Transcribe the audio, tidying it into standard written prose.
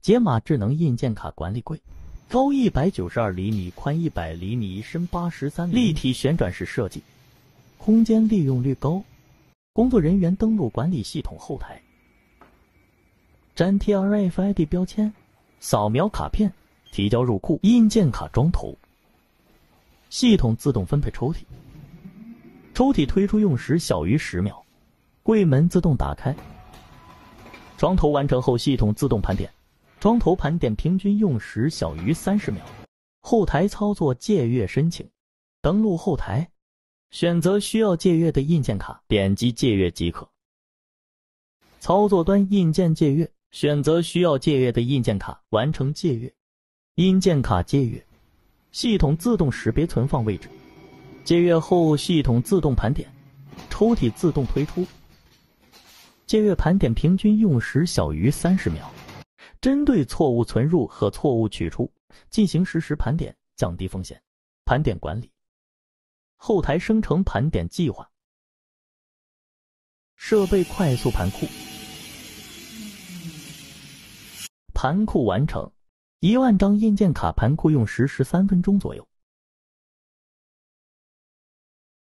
解码智能印鉴卡管理柜，高192厘米，宽100厘米，深83厘米，立体旋转式设计，空间利用率高。工作人员登录管理系统后台，粘贴 RFID 标签，扫描卡片，提交入库，印鉴卡装头。系统自动分配抽屉，抽屉推出用时小于10秒，柜门自动打开。装头完成后，系统自动盘点，装头盘点平均用时小于30秒。后台操作借阅申请，登录后台，选择需要借阅的印鉴卡，点击借阅即可。操作端印鉴借阅，选择需要借阅的印鉴卡，完成借阅。印鉴卡借阅，系统自动识别存放位置。借阅后，系统自动盘点，抽屉自动推出。借阅盘点平均用时小于30秒。针对错误存入和错误取出进行实时盘点，降低风险。盘点管理，后台生成盘点计划。设备快速盘库，盘库完成，1万张印鉴卡盘库用时13分钟左右。